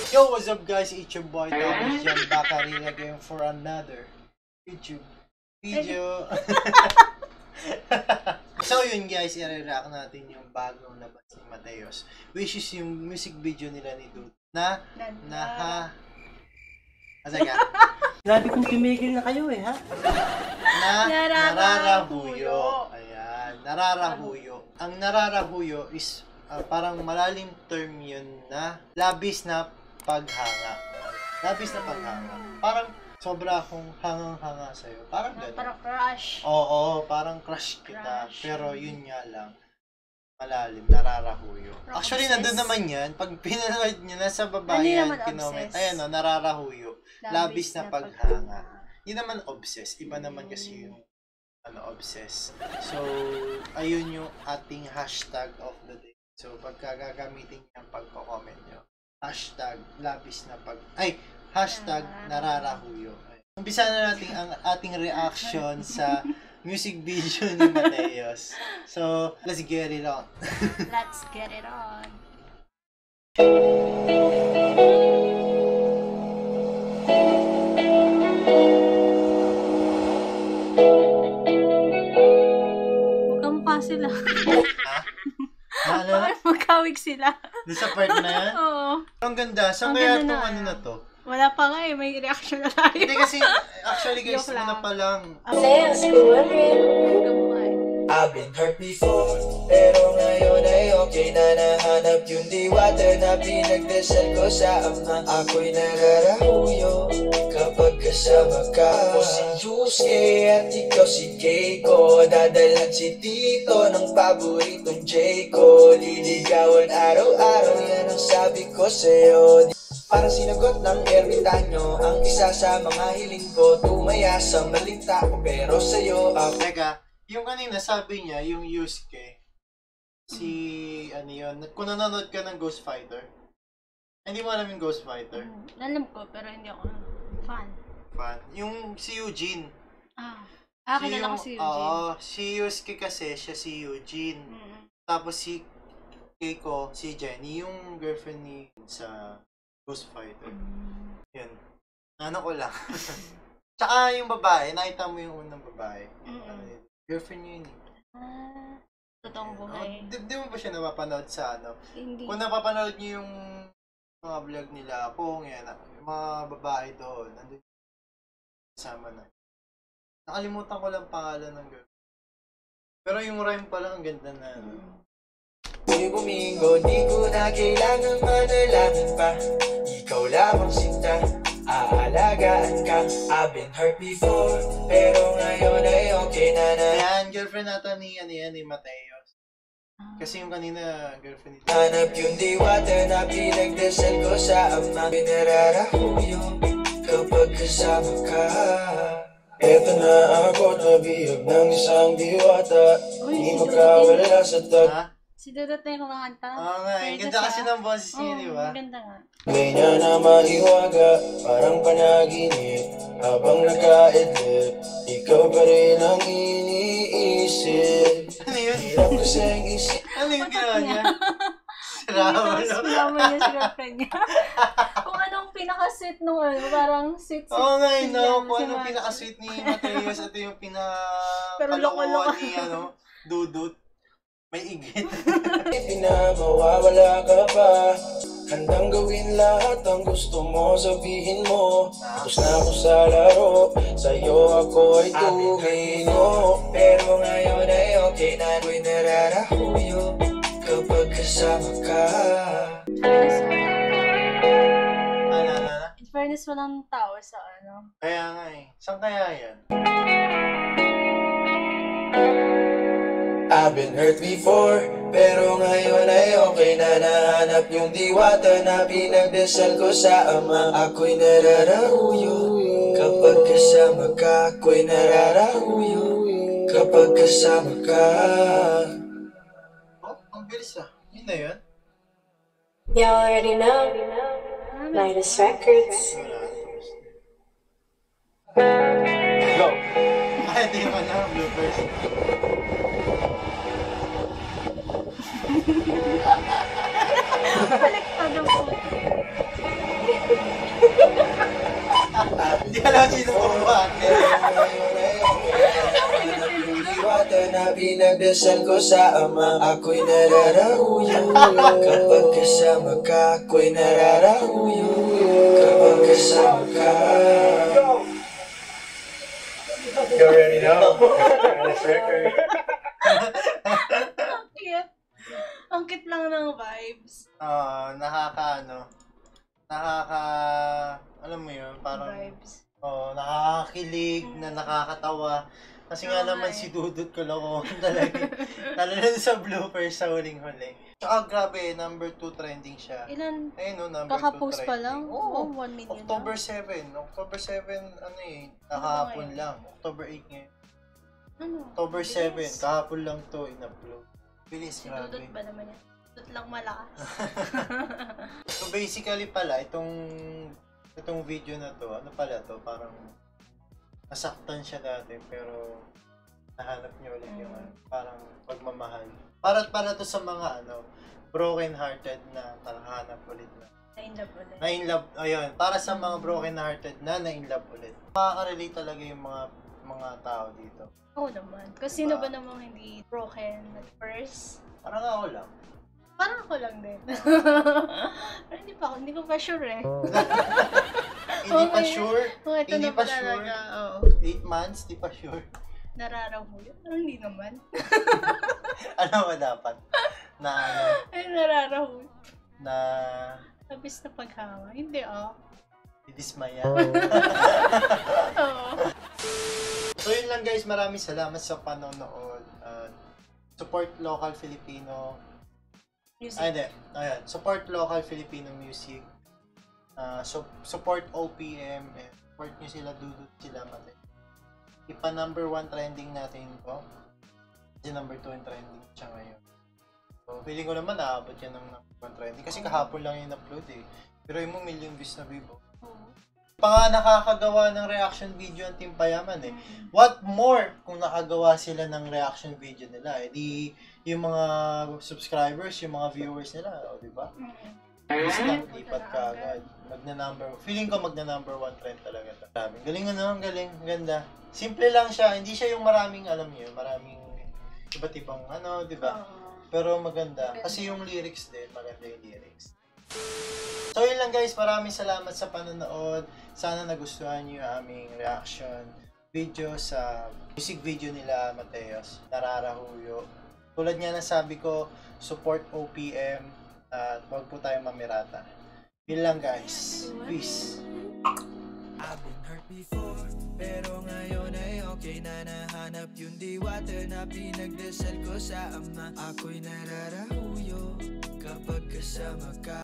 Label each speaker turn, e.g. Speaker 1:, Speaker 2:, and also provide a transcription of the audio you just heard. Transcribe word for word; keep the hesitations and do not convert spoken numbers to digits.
Speaker 1: Yo, what's up guys? It's your boy Thomas Jan Bakari again for another YouTube video. So yun guys, i-react natin yung bagong labas ni Mateos, which is yung music video nila ni Dude na naha... Asaga?
Speaker 2: Grabe kong tumigil na kayo eh, ha?
Speaker 1: Na nararahuyo. Ayan, nararahuyo. Ang nararahuyo is uh, parang malalim term yun na labis na paghanga. Labis na paghanga. Parang sobra akong hangang-hanga sa'yo. Parang gano'n.
Speaker 3: Parang crush.
Speaker 1: Oo, parang crush kita.
Speaker 3: Crush.
Speaker 1: Pero yun nga lang. Malalim, nararahuyo. Actually, nandun naman yan. Pag pinanood nyo, nasa baba
Speaker 3: Ano
Speaker 1: yan,
Speaker 3: naman
Speaker 1: kinoment.
Speaker 3: obsess?
Speaker 1: Ayan o, nararahuyo. Labis na paghanga. Yun naman obsess. Iba naman kasi yung ano, obsess. So, ayun yung ating hashtag of the day. So, pagka gagamitin niya ang pagko-comment nyo, hashtag labis na pag... Ay! Hashtag nararahuyo. Umpisa na natin ang ating reaction sa music video ni Mateos. So, let's get it on.
Speaker 3: Let's get it on. Magkamukha sila.
Speaker 1: Ha? Ano na?
Speaker 3: Magkawig sila.
Speaker 1: Doon sa part na yan?
Speaker 3: Oo.
Speaker 1: Ang ganda. Saan
Speaker 3: Ang
Speaker 1: kaya
Speaker 3: ganda
Speaker 1: itong
Speaker 3: na.
Speaker 1: ano na to?
Speaker 3: Wala pa nga eh. May reaction na tayo.
Speaker 1: Hindi kasi, actually guys,
Speaker 3: Joke lang.
Speaker 1: una pa lang.
Speaker 3: Magkamukha eh.
Speaker 4: I've been hurt before, pero ngayon ay okay na nahanap yung diwata na pinagdasal ko sa ama. Ako'y nararahuyo kapag kasama ka. Ako si Yusuke at ikaw si Keiko. Dadalhan si Tito ng paboritong J ko. Liligawan araw-araw, yan ang sabi ko sa'yo. Parang sinagot ng ermitanyo ang isa sa mga hiling ko. Tumaya sa maling tao pero sa'yo ako.
Speaker 1: Teka, yung kanina sabi niya, yung Yusuke, si, ano yun, kung nanonood ka ng Ghost Fighter, hindi mo alam yung Ghost Fighter?
Speaker 3: Mm, alam ko, pero hindi ako fan.
Speaker 1: Fan. Yung si Eugene.
Speaker 3: Ah, ah kilala ko si Eugene.
Speaker 1: Oo, si Yusuke kasi, siya si Eugene.
Speaker 3: Mm.
Speaker 1: Tapos si Keiko, si Jenny, yung girlfriend ni sa Ghost Fighter.
Speaker 3: Mm.
Speaker 1: Yun. Ano ko lang. Tsaka yung babae, nakita mo yung unang babae.
Speaker 3: Mm-mm.
Speaker 1: Girlfriend niya yun.
Speaker 3: Ah, totoong
Speaker 1: Oh,
Speaker 3: buhay.
Speaker 1: di, di mo ba siya napapanood sa ano?
Speaker 3: Hindi.
Speaker 1: Kung napapanood niyo yung mga vlog nila, kung yan, yung mga babae doon, nandun kasama na. Nakalimutan ko lang pangalan ng girl. Pero yung rhyme pa lang, ang ganda na. Ano.
Speaker 4: Di bumingo, di ko na kailangang manalangin pa. Ikaw lamang sinta, aalagaan ka. I've been hurt before, pero ngayon ay okay na na.
Speaker 1: Ayan, girlfriend natin ni, ano yan, ni Mateos. Kasi yung kanina, girlfriend nito.
Speaker 4: Hanap yung diwata na pinagdasal ko sa ama. Pinararahuyo kapag kasama ka. Eto na ako, nabihag ng isang diwata. Di makawala sa tag.
Speaker 1: Ha?
Speaker 3: Si Dudut na yung kumakanta.
Speaker 1: Oo nga, eh. Ganda kasi ng boses niya, di ba?
Speaker 3: Oo, ganda nga.
Speaker 4: Ganyan na maiwaga, parang panaginip. Habang nakaidlip, ikaw pa rin ang iniisip.
Speaker 1: Ano yun?
Speaker 4: Hirap kasing isip.
Speaker 1: Ano yung ginawa niya?
Speaker 3: Tapos
Speaker 1: Sirawa, no?
Speaker 3: sinama niya si girlfriend niya. Kung anong pinaka-sweet nung ano, parang sweet-sweet.
Speaker 1: Oo nga, eh, no?
Speaker 3: yan,
Speaker 1: Kung
Speaker 3: si
Speaker 1: anong
Speaker 3: Max.
Speaker 1: pinaka-sweet ni Mateos, ito yung
Speaker 3: Pero loko-loko.
Speaker 1: pinaka-kalokohan ni, ano, Dudut. May igit.
Speaker 4: Hindi na mawawala ka pa. Handang gawin lahat ang gusto mo, sabihin mo. Tapos na ako sa laro, sa'yo ako ay tumino. Pero ngayon ay okay na, ako'y nararahuyo kapag kasama ka.
Speaker 1: Ano, ano, ano?
Speaker 3: In fairness, walang tao sa ano.
Speaker 1: Kaya nga eh. Saan kaya yan?
Speaker 4: I've been hurt before, pero ngayon ay okay na. Nahanap yung diwata na pinagdasal ko sa ama. Ako'y nararahuyo kapag kasama ka. Ako'y nararahuyo kapag kasama ka.
Speaker 1: Oh, ang bilis ah. Yun na yun?
Speaker 5: You already know, Midas Records.
Speaker 1: Wala. Tapos na.
Speaker 4: Go!
Speaker 1: Ay, hindi naman na. Bloopers.
Speaker 3: Baliktad ang puto.
Speaker 1: lang sino kumate.
Speaker 4: Diwata na pinagdasal ko sa Ama, ako'y nararahuyo. Kapag kasama ka, ako'y nararahuyo. Kapag kasama ka.
Speaker 1: You already know. This record.
Speaker 3: Ang cute. Ang cute lang ng vibes.
Speaker 1: Ah, nakaka ano, nakaka, alam mo yun, parang,
Speaker 3: Vibes.
Speaker 1: oh, nakakakilig, na nakakatawa. Kasi nga
Speaker 3: Oo
Speaker 1: naman
Speaker 3: nga
Speaker 1: si
Speaker 3: eh.
Speaker 1: Dudut ko lang talaga. Lalo na sa bloopers sa huling-huli. Tsaka grabe, number two trending siya.
Speaker 3: Ilan?
Speaker 1: Ayun no, number two
Speaker 3: Kakapost
Speaker 1: trending.
Speaker 3: pa lang?
Speaker 1: Oo.
Speaker 3: Oh, one million
Speaker 1: October
Speaker 3: na.
Speaker 1: seven. October seven, ano eh,
Speaker 3: Ano
Speaker 1: nakahapon
Speaker 3: ngayon?
Speaker 1: lang. October eight ngayon.
Speaker 3: Ano?
Speaker 1: October
Speaker 3: Bilis.
Speaker 1: seven, kahapon lang to in-upload. Bilis,
Speaker 3: Si
Speaker 1: grabe.
Speaker 3: Dudut ba naman yan? Dudut lang malakas.
Speaker 1: So basically pala, itong itong video na to, ano pala to, parang nasaktan siya dati, pero nahanap niya ulit yung
Speaker 3: Mm.
Speaker 1: ano, parang pagmamahal. Para para to sa mga ano, broken hearted na nakahanap ulit na.
Speaker 3: Na-inlove ulit.
Speaker 1: Na in love, ayun, para sa mga broken hearted na na in love ulit. Makaka-relate talaga yung mga mga tao dito.
Speaker 3: Oo naman. Kasi
Speaker 1: Diba?
Speaker 3: sino ba namang hindi broken at first?
Speaker 1: Parang ako lang.
Speaker 3: Parang ako lang din. Pero hindi pa ako, hindi ko pa sure eh.
Speaker 1: Hindi pa
Speaker 3: Okay.
Speaker 1: sure.
Speaker 3: Oh, ito
Speaker 1: Hindi
Speaker 3: na
Speaker 1: pa
Speaker 3: pa
Speaker 1: sure.
Speaker 3: talaga. Oo.
Speaker 1: eight months, di pa sure.
Speaker 3: Nararahuyo. Parang hindi naman.
Speaker 1: Ano ba dapat? Na ano,
Speaker 3: Ay, nararahuyo.
Speaker 1: na
Speaker 3: Labis na paghawa. Hindi ah.
Speaker 1: didismaya.
Speaker 3: Oo.
Speaker 1: So yun lang guys, maraming salamat sa panonood. Uh, support local Filipino.
Speaker 3: Music.
Speaker 1: Ay, hindi. Ayan. Support local Filipino music. Uh, so, support O P M. And support nyo sila, Dudut sila, mate. Ipa number one trending natin to. Kasi number two yung trending siya ngayon. So, feeling ko naman naabot yan ng number one trending. Kasi kahapon lang yung upload eh. Pero yung mo million views na vivo.
Speaker 3: Oo.
Speaker 1: Pa nga nakakagawa ng reaction video ang Team Payaman eh. What more kung nakagawa sila ng reaction video nila? Eh di yung mga subscribers, yung mga viewers nila, o di ba? Basta lipat ka agad. Magna number, feeling ko magna number one trend talaga. Grabe. Galing ano, ang galing, ganda. Simple lang siya, hindi siya yung maraming alam niyo, maraming iba't ibang ano, di ba? Pero maganda. Kasi yung lyrics din, maganda yung lyrics. So yun lang guys, maraming salamat sa panonood. Sana nagustuhan niyo yung aming reaction video sa music video nila Mateos, Nararahuyo. Tulad nga ng sabi ko, support O P M at wag po tayong mamirata. Yun lang guys. Peace.
Speaker 4: I've been hurt before, pero ngayon ay okay na. Nahanap yung diwata na pinagdasal ko sa Ama, ako'y nararahuyo kapag kasama ka.